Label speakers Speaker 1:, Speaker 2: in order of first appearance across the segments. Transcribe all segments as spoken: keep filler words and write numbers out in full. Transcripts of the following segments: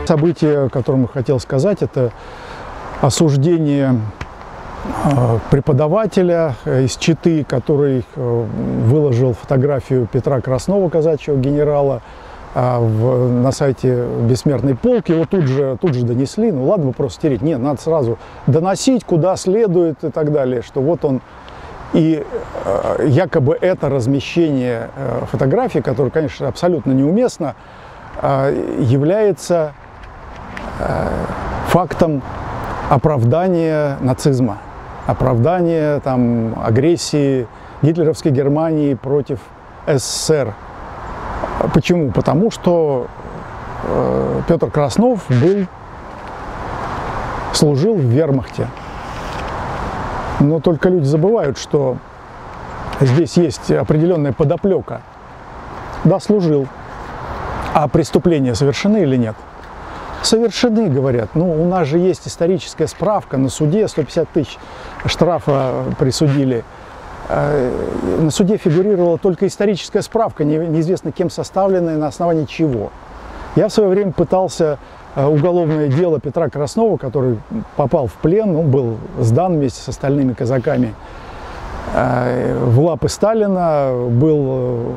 Speaker 1: Событие, о котором я хотел сказать, это осуждение преподавателя из Читы, который выложил фотографию Петра Краснова, казачьего генерала, в, на сайте Бессмертный полк. Его тут же, тут же донесли. Ну ладно, бы просто стереть. Нет, надо сразу доносить куда следует и так далее. Что вот он. И якобы это размещение фотографий, которое, конечно, абсолютно неуместно, является фактом оправдания нацизма, оправдания там, агрессии гитлеровской Германии против СССР. Почему? Потому что э, Петр Краснов был, служил в вермахте. Но только люди забывают, что здесь есть определенная подоплека. Да, служил. А преступления совершены или нет? Совершены, говорят. Ну, у нас же есть историческая справка на суде, сто пятьдесят тысяч штрафа присудили. На суде фигурировала только историческая справка, неизвестно кем составленная, на основании чего. Я в свое время пытался уголовное дело Петра Краснова, который попал в плен, он был сдан вместе с остальными казаками в лапы Сталина, был,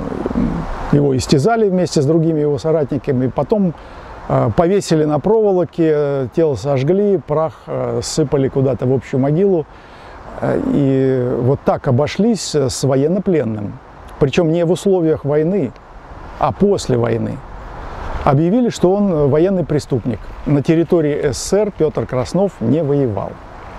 Speaker 1: его истязали вместе с другими его соратниками, потом повесили на проволоке, тело сожгли, прах сыпали куда-то в общую могилу. И вот так обошлись с военнопленным. Причем не в условиях войны, а после войны. Объявили, что он военный преступник. На территории СССР Петр Краснов не воевал.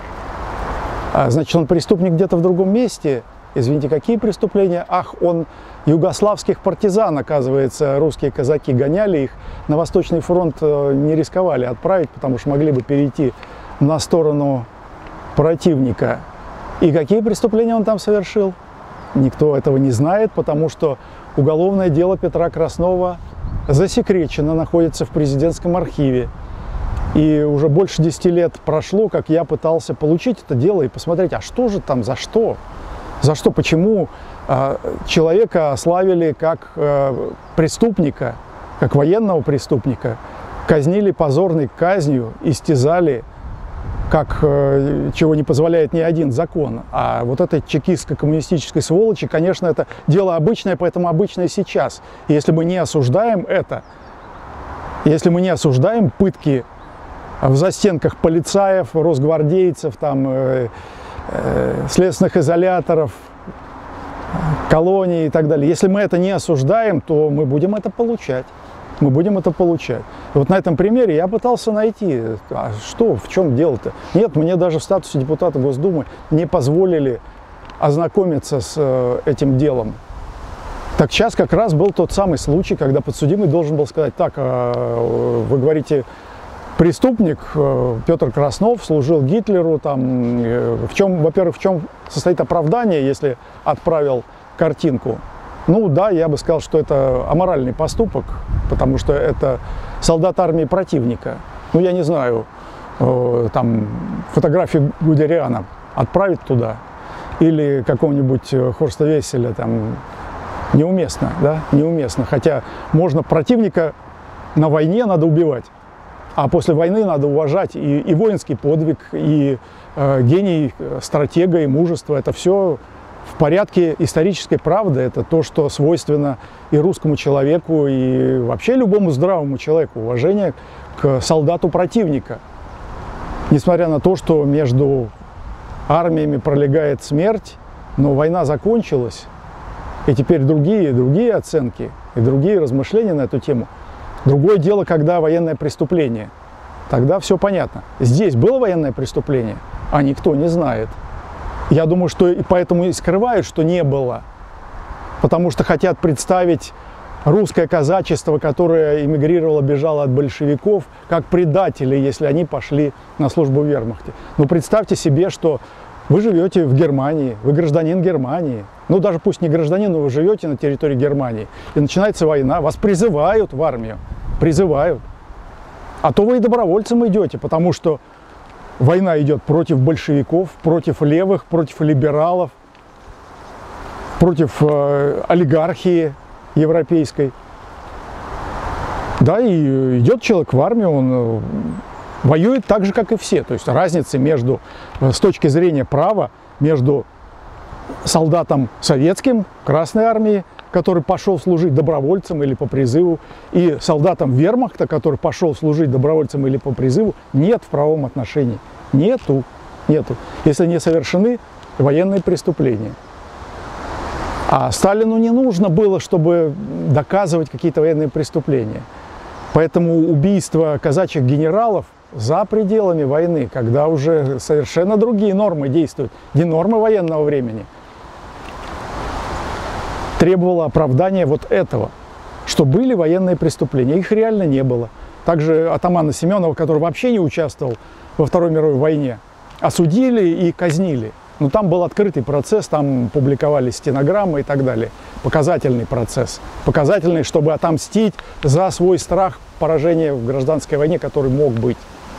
Speaker 1: Значит, он преступник где-то в другом месте. Извините, какие преступления? Ах, он югославских партизан, оказывается, русские казаки гоняли их. На Восточный фронт не рисковали отправить, потому что могли бы перейти на сторону противника. И какие преступления он там совершил? Никто этого не знает, потому что уголовное дело Петра Краснова засекречено, находится в президентском архиве. И уже больше десяти лет прошло, как я пытался получить это дело и посмотреть, а что же там, за что? За что, почему э, человека ославили как э, преступника, как военного преступника, казнили позорной казнью, истязали, как, э, чего не позволяет ни один закон. А вот этой чекистско-коммунистической сволочи, конечно, это дело обычное, поэтому обычное сейчас. И если мы не осуждаем это, если мы не осуждаем пытки в застенках полицаев, росгвардейцев, там, э, э, следственных изоляторов, колоний и так далее, если мы это не осуждаем, то мы будем это получать. Мы будем это получать. И вот на этом примере я пытался найти, а что, в чем дело-то. Нет, мне даже в статусе депутата Госдумы не позволили ознакомиться с э, этим делом. Так сейчас как раз был тот самый случай, когда подсудимый должен был сказать, так, э, вы говорите, преступник э, Петр Краснов служил Гитлеру, там, э, в чем, во-первых, в чем состоит оправдание, если отправил картинку. Ну да, я бы сказал, что это аморальный поступок, потому что это солдат армии противника. Ну, я не знаю, э, там, фотографию Гудериана отправить туда или какого-нибудь Хорста Весселя, там, неуместно, да, неуместно. Хотя можно противника на войне надо убивать, а после войны надо уважать и, и воинский подвиг, и э, гений стратега, и мужество. Это все в порядке исторической правды, это то, что свойственно и русскому человеку, и вообще любому здравому человеку, уважение к солдату противника. Несмотря на то, что между армиями пролегает смерть, но война закончилась, и теперь другие, другие оценки и другие размышления на эту тему. Другое дело, когда военное преступление. Тогда все понятно. Здесь было военное преступление, а никто не знает. Я думаю, что и поэтому и скрывают, что не было. Потому что хотят представить русское казачество, которое эмигрировало, бежало от большевиков, как предатели, если они пошли на службу в вермахте. Но представьте себе, что вы живете в Германии, вы гражданин Германии. Ну, даже пусть не гражданин, но вы живете на территории Германии. И начинается война, вас призывают в армию. Призывают. А то вы и добровольцем идете, потому что война идет против большевиков, против левых, против либералов, против э, олигархии европейской. Да, и идет человек в армию, он воюет так же, как и все. То есть разницы между, с точки зрения права, между солдатом советским, Красной армии, который пошел служить добровольцем или по призыву, и солдатом вермахта, который пошел служить добровольцем или по призыву, нет в правовом отношении. Нету. Нету. Если не совершены военные преступления. А Сталину не нужно было, чтобы доказывать какие-то военные преступления. Поэтому убийство казачьих генералов за пределами войны, когда уже совершенно другие нормы действуют, не нормы военного времени, требовало оправдания вот этого, что были военные преступления. Их реально не было. Также атамана Семенова, который вообще не участвовал во Второй мировой войне, осудили и казнили. Но там был открытый процесс, там публиковались стенограммы и так далее. Показательный процесс. Показательный, чтобы отомстить за свой страх поражения в гражданской войне, который мог быть.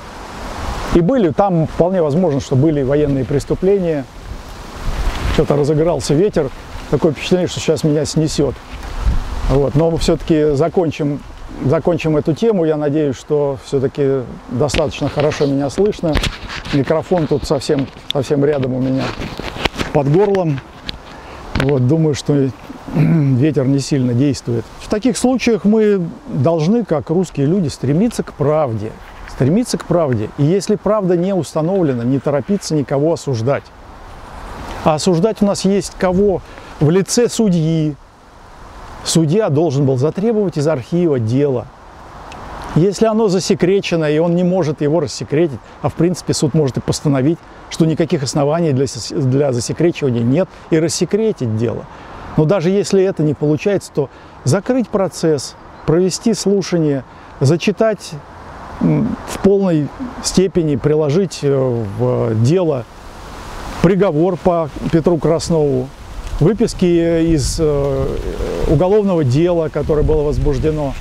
Speaker 1: И были, там вполне возможно, что были военные преступления. Что-то разыгрался ветер. Такое впечатление, что сейчас меня снесет. Вот. Но все-таки закончим, закончим эту тему. Я надеюсь, что все-таки достаточно хорошо меня слышно. Микрофон тут совсем, совсем рядом у меня под горлом. Вот. Думаю, что ветер не сильно действует. В таких случаях мы должны, как русские люди, стремиться к правде. Стремиться к правде. И если правда не установлена, не торопиться никого осуждать. А осуждать у нас есть кого? В лице судьи. Судья должен был затребовать из архива дело. Если оно засекречено, и он не может его рассекретить, а в принципе суд может и постановить, что никаких оснований для, для засекречивания нет, и рассекретить дело. Но даже если это не получается, то закрыть процесс, провести слушание, зачитать в полной степени, приложить в дело приговор по Петру Краснову, выписки из уголовного дела, которое было возбуждено.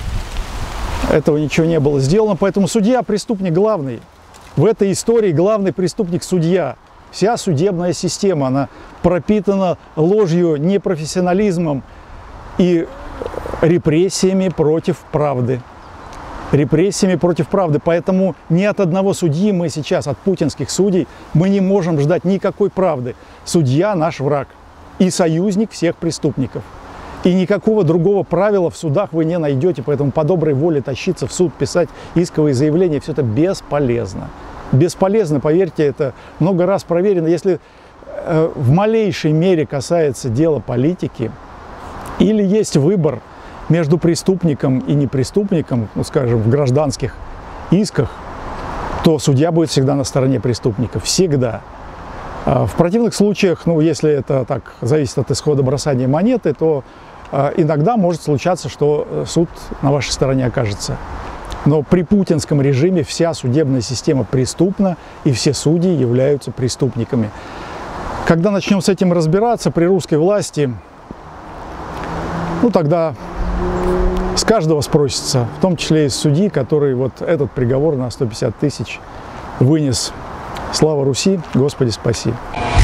Speaker 1: Этого ничего не было сделано, поэтому судья преступник главный. В этой истории главный преступник судья. Вся судебная система, она пропитана ложью, непрофессионализмом и репрессиями против правды. Репрессиями против правды. Поэтому ни от одного судьи мы сейчас, от путинских судей, мы не можем ждать никакой правды. Судья наш враг и союзник всех преступников. И никакого другого правила в судах вы не найдете, поэтому по доброй воле тащиться в суд, писать исковые заявления, все это бесполезно. Бесполезно, поверьте, это много раз проверено. Если э, в малейшей мере касается дела политики, или есть выбор между преступником и непреступником, ну, скажем, в гражданских исках, то судья будет всегда на стороне преступника. Всегда. В противных случаях, ну, если это так зависит от исхода бросания монеты, то э, иногда может случаться, что суд на вашей стороне окажется. Но при путинском режиме вся судебная система преступна, и все судьи являются преступниками. Когда начнем с этим разбираться при русской власти, ну, тогда с каждого спросится, в том числе и с судьи, который вот этот приговор на сто пятьдесят тысяч вынес. Слава Руси, Господи спаси!